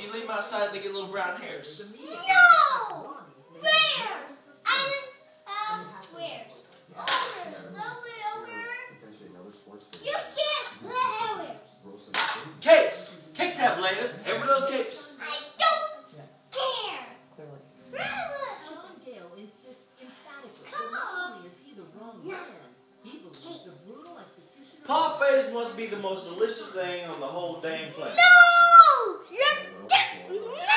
You leave them outside and they get little brown hairs. No! Where? Where? Over. You can't play with. Cakes! Cakes have layers. Everyone knows cakes. I don't care. Sean Gale insists emphatically that not only is he the wrong man, he believes the brutal execution of Parfaits must be the most delicious thing on the whole dang planet. No! You're